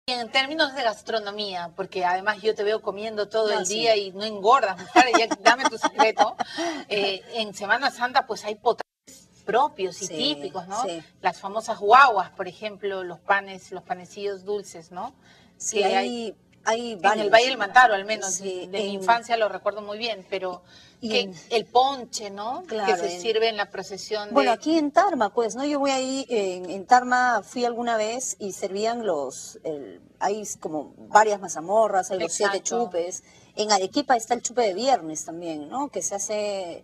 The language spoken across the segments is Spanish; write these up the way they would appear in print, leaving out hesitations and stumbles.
En términos de gastronomía, porque además yo te veo comiendo todo el día sí. y no engordas, mujer, ya dame tu secreto. En Semana Santa pues hay potajes propios y Sí, típicos, ¿no? sí. Las famosas guaguas, por ejemplo, los panes, los panecillos dulces, ¿no? Sí, Que hay hay en el Valle varios. del Mantaro, al menos Sí, de mi infancia lo recuerdo muy bien, pero y que en, el ponche, ¿no? Que claro, se sirve en la procesión bueno, de... aquí en Tarma, pues, ¿no? Yo voy ahí, en Tarma fui alguna vez y servían hay como varias mazamorras, hay los 7 Exacto. chupes. En Arequipa está el chupe de viernes también, ¿no? Que se hace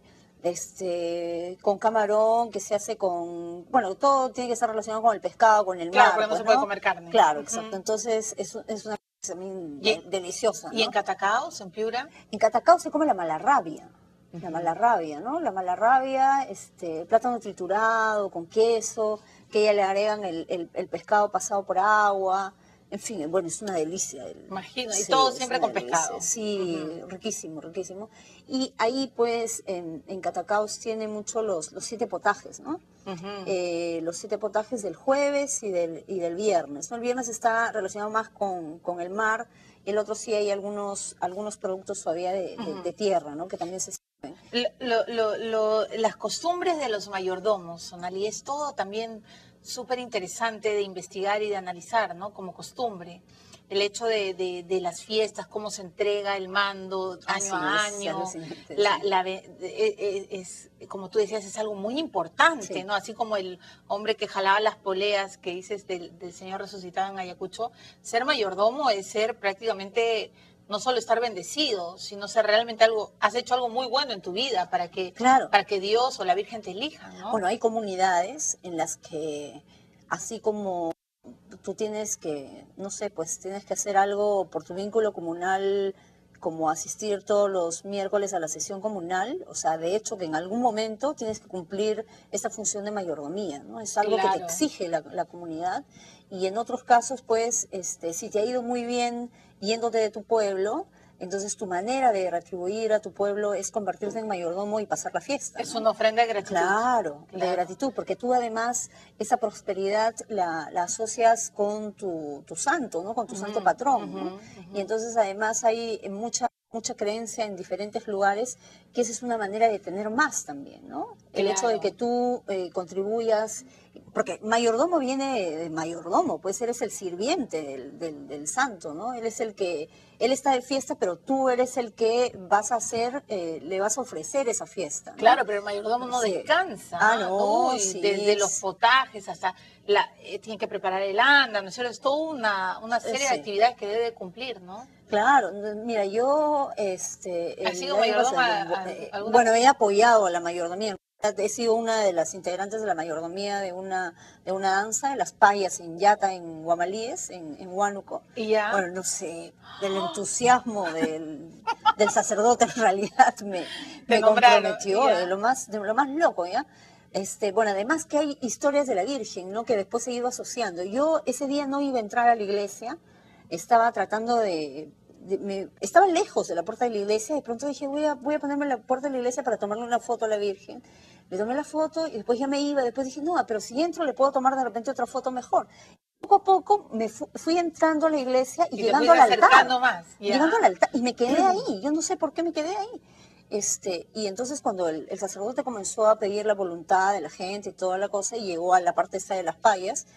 con camarón, que se hace con, bueno, todo tiene que estar relacionado con el pescado, con el Claro, mar, porque no pues, se puede ¿no? comer carne. Claro, exacto. Ujú. Entonces, es una cosa también Y, deliciosa, y en ¿no? Catacaos, en Piura. En Catacao se come la malarrabia. La Ujú. malarrabia, ¿no? La malarrabia, plátano triturado con queso, que ella le agregan el pescado pasado por agua. En fin, bueno, es una delicia. Imagino, y Sí, todo es siempre una con delicia. pescado. Sí, Ujú. riquísimo, riquísimo. Y ahí, pues, en Catacaos tiene mucho los 7 potajes, ¿no? Ujú. Los 7 potajes del jueves y del viernes, ¿no? El viernes está relacionado más con el mar, y el otro sí hay algunos productos todavía de Ujú. tierra, ¿no? Que también se sirven. Las costumbres de los mayordomos, Sonali, es todo también súper interesante de investigar y de analizar, ¿no? Como costumbre. El hecho de las fiestas, cómo se entrega el mando año Así a es año, alucinante, sí. como tú decías, es algo muy importante, Sí, ¿no? Así como el hombre que jalaba las poleas que dices del Señor resucitado en Ayacucho, ser mayordomo es ser prácticamente no solo estar bendecido, sino ser realmente algo, has hecho algo muy bueno en tu vida claro. para que Dios o la Virgen te elijan, ¿no? Bueno, hay comunidades en las que, así como tú tienes que, no sé, pues tienes que hacer algo por tu vínculo comunal, como asistir todos los miércoles a la sesión comunal, o sea, de hecho que en algún momento tienes que cumplir esa función de mayordomía, ¿no? Es algo que te Claro. exige la comunidad, y en otros casos, pues, si te ha ido muy bien yéndote de tu pueblo, entonces tu manera de retribuir a tu pueblo es convertirte en mayordomo y pasar la fiesta, Es ¿no? una ofrenda de gratitud. Claro, de Claro. gratitud, porque tú además esa prosperidad la asocias con tu santo, ¿no? Con tu Ujú, santo patrón, ujú, ¿no? ujú. Y entonces además hay mucha creencia en diferentes lugares que esa es una manera de tener más también, ¿no? El hecho de Claro. que tú contribuyas, porque mayordomo viene de mayordomo, pues eres el sirviente del santo, ¿no? Él está de fiesta, pero tú eres el que vas a hacer, le vas a ofrecer esa fiesta, ¿no? Claro, pero el mayordomo no Sí. descansa, Ah, ¿ah? no, Uy, sí, desde los potajes hasta tiene que preparar el anda, ¿no es cierto? Es toda una serie de sí. actividades que debe cumplir, ¿no? Claro, mira, yo ¿Has el sido año pasado, mayordoma alguna bueno, vez? he apoyado a la mayordomía. He sido una de las integrantes de la mayordomía de una danza, de las payas en Yata, en Guamalíes, en Huánuco. ¿Y ya? Bueno, no sé, el entusiasmo del sacerdote en realidad me, Te me nombraron, ¿y comprometió ya? de lo más loco, ¿ya? Bueno, además que hay historias de la Virgen, ¿no? Que después se ha ido asociando. Yo ese día no iba a entrar a la iglesia, estaba tratando estaba lejos de la puerta de la iglesia, y de pronto dije, voy a ponerme en la puerta de la iglesia para tomarle una foto a la Virgen. Le tomé la foto y después ya me iba, después dije, no, pero si entro le puedo tomar de repente otra foto mejor. Poco a poco fui entrando a la iglesia y Y te llegando fuiste al altar, acercando más, llegando ¿ya? al altar, y me quedé ahí, yo no sé por qué me quedé ahí. Y entonces cuando el sacerdote comenzó a pedir la voluntad de la gente y toda la cosa, y llegó a la parte esta de las payas,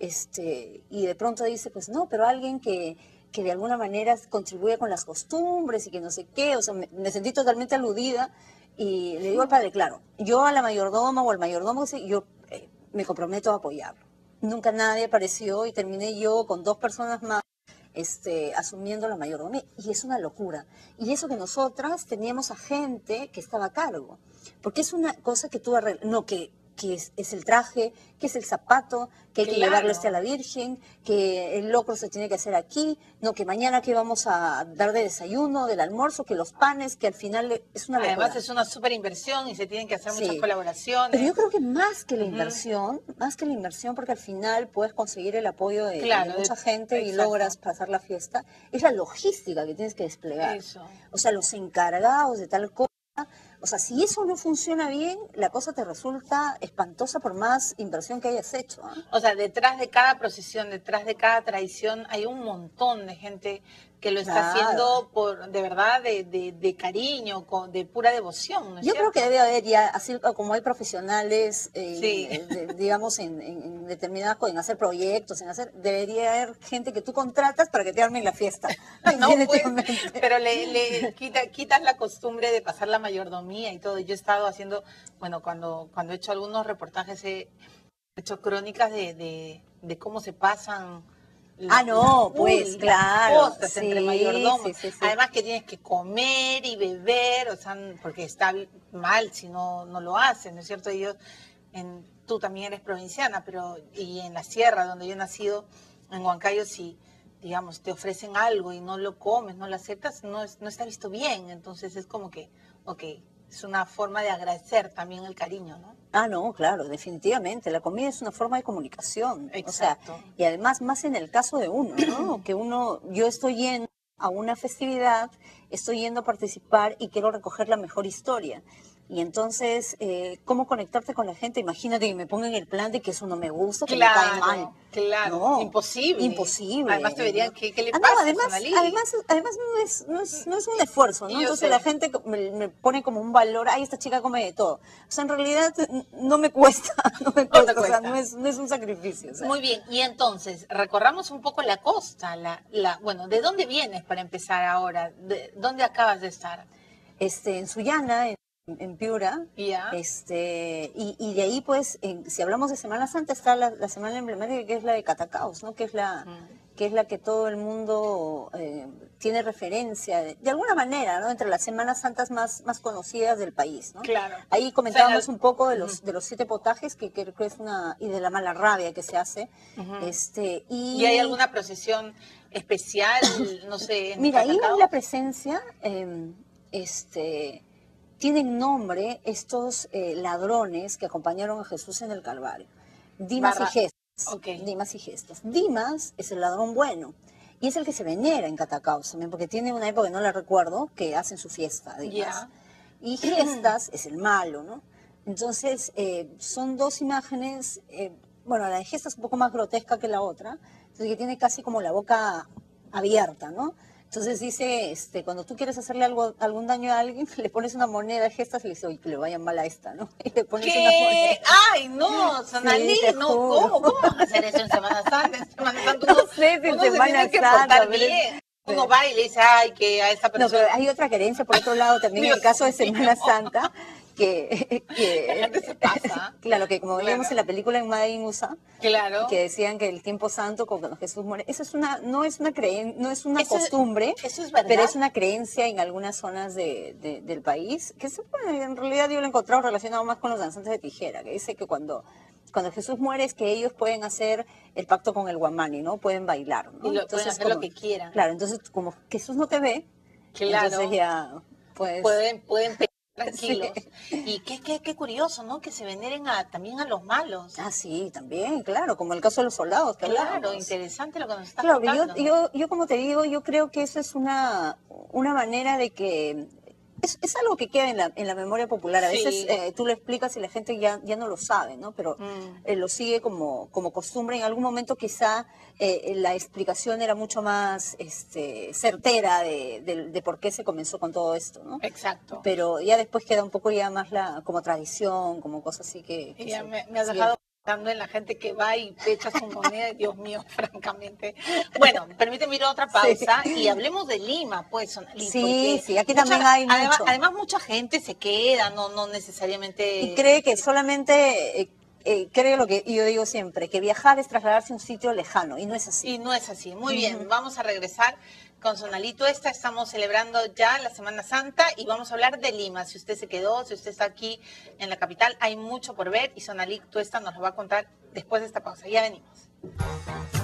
y de pronto dice, pues no, pero alguien que de alguna manera contribuye con las costumbres y que no sé qué, o sea, me sentí totalmente aludida, y le digo al padre, claro, yo a la mayordoma o al mayordomo, sí, yo me comprometo a apoyarlo. Nunca nadie apareció y terminé yo con 2 personas más asumiendo la mayordomía. Y es una locura. Y eso que nosotras teníamos a gente que estaba a cargo. Porque es una cosa que tú no, que es el traje, que es el zapato, que hay que llevarle a Claro. la Virgen, que el locro se tiene que hacer aquí, no, que mañana que vamos a dar de desayuno, del almuerzo, que los panes, que al final es una Además locura. es una súper inversión y se tienen que hacer muchas Sí, pero yo colaboraciones. creo que Ujú. más que la inversión, porque al final puedes conseguir el apoyo de Claro, mucha gente y exacto. logras pasar la fiesta, es la logística que tienes que desplegar. Eso. O sea, los encargados de tal cosa, O sea, si eso no funciona bien, la cosa te resulta espantosa por más inversión que hayas hecho. ¿Ah? O sea, detrás de cada procesión, detrás de cada tradición, hay un montón de gente que lo está Claro. haciendo de verdad, de cariño, de pura devoción, ¿no es Yo creo cierto? que debe haber ya, así como hay profesionales, Sí. digamos, en determinadas cosas, en hacer proyectos, debería haber gente que tú contratas para que te armen la fiesta. No, pues, Definitivamente. pero quitas la costumbre de pasar la mayordomía y todo. Yo he estado haciendo, bueno, cuando he hecho algunos reportajes, he hecho crónicas de cómo se pasan No, pues, las claro, cosas entre sí, mayordomos. sí, sí, sí. Además que tienes que comer y beber, o sea, porque está mal si no lo hacen, ¿no es cierto? Tú también eres provinciana, y en la sierra donde yo he nacido, en Huancayo, si, digamos, te ofrecen algo y no lo comes, no lo aceptas, no está visto bien. Entonces es como que, ok, es una forma de agradecer también el cariño, ¿no? No, claro, definitivamente. La comida es una forma de comunicación. O sea, Exacto. y además más en el caso de uno, ¿no? Que yo estoy yendo a una festividad, estoy yendo a participar y quiero recoger la mejor historia. Y entonces, ¿cómo conectarte con la gente? Imagínate que me pongan el plan de que eso no me gusta, que me cae mal. Claro, No, imposible. Además te imposible. verían, ¿No? ¿qué le No, pasa, además, Sonalí? además no es un esfuerzo, ¿no? Y yo Entonces la sé. gente me pone como un valor, ay, esta chica come de todo. O sea, en realidad no me cuesta, no me No te cuesta, o sea, cuesta. no es un sacrificio. O sea, Muy bien, y entonces, recorramos un poco la costa. Bueno, ¿de dónde vienes para empezar ahora? ¿Dónde acabas de estar? en Sullana, en Piura, ¿Ya? y de ahí, pues, si hablamos de Semana Santa, está la semana emblemática que es la de Catacaos, ¿no? Mm. Que es la que todo el mundo tiene referencia, de alguna manera, ¿no? Entre las Semanas Santas más conocidas del país, ¿no? Claro. Ahí O sea, comentábamos un poco ujú, de los 7 potajes, que creo que es y de la mala rabia que se hace, ujú. ¿Y hay y alguna procesión especial, no sé, en mira, ahí hay la Catacaos? presencia, tienen nombre estos ladrones que acompañaron a Jesús en el Calvario. Dimas y Barra. Gestas. Ok. Dimas y Gestas. Dimas es el ladrón bueno y es el que se venera en Catacaos también, porque tiene una época que no la recuerdo, que hacen su fiesta, Dimas. Ya. Y Gestas es el malo, ¿no? Entonces, son dos imágenes, bueno, la de Gestas es un poco más grotesca que la otra, entonces que tiene casi como la boca abierta, ¿no? Entonces dice, cuando tú quieres hacerle algún daño a alguien, le pones una moneda de Gestas y le dices, oye, que le vaya mal a esta, ¿no? Y le pones una moneda. ¿Qué? ¡Ay, no! Sí, Sonalí, te no, juro. ¿cómo vas a hacer eso en Semana Santa? En Semana Santa No sé si en uno se Semana tiene que Santa, portar bien. Uno pero va y le dice, ay, que a esa no, pero persona, hay otra creencia, por otro lado, también en el Dios caso de mío, Semana Santa, que, la gente se pasa. claro, que como veíamos en Claro, la película en Made in USA, que claro. decían que el tiempo santo, cuando Jesús muere, eso es no es una no es una Eso, costumbre, eso es pero verdad. es una creencia en algunas zonas del país, que bueno, en realidad yo lo he encontrado relacionado más con los danzantes de tijera, que dice que cuando Jesús muere es que ellos pueden hacer el pacto con el guamani, ¿no? Pueden bailar, Y ¿no? pueden Entonces, hacer lo que quieran. claro, entonces como Jesús no te ve, entonces Claro. ya, pues, Pueden pelear sí. tranquilos. Y qué curioso, ¿no? Que se veneren también a los malos. Sí, también, claro, como el caso de los soldados que Claro, hablábamos. interesante lo que nos estás Claro, contando. yo como te digo, yo creo que eso es una manera de que es algo que queda en la memoria popular. A veces Sí. tú lo explicas y la gente ya no lo sabe, ¿no? Pero Mm. lo sigue como costumbre. En algún momento quizá la explicación era mucho más certera de por qué se comenzó con todo esto, ¿no? Exacto. Pero ya después queda un poco ya más como tradición, como cosas así Y que ya se me has siguen. dejado pensando en la gente que va y te echa su moneda, Dios mío, francamente. Bueno, permíteme ir a otra Sí. pausa y hablemos de Lima, pues, Sonali, Sí, porque sí, aquí también hay mucho. además mucha gente se queda, no Y necesariamente. cree que solamente, cree lo que yo digo siempre, que viajar es trasladarse a un sitio lejano, y no es así. Y no es así. Muy bien, Ujú. vamos a regresar con Sonalito Esta. Estamos celebrando ya la Semana Santa y vamos a hablar de Lima. Si usted se quedó, si usted está aquí en la capital, hay mucho por ver y Sonalito Esta nos lo va a contar después de esta pausa. Ya venimos.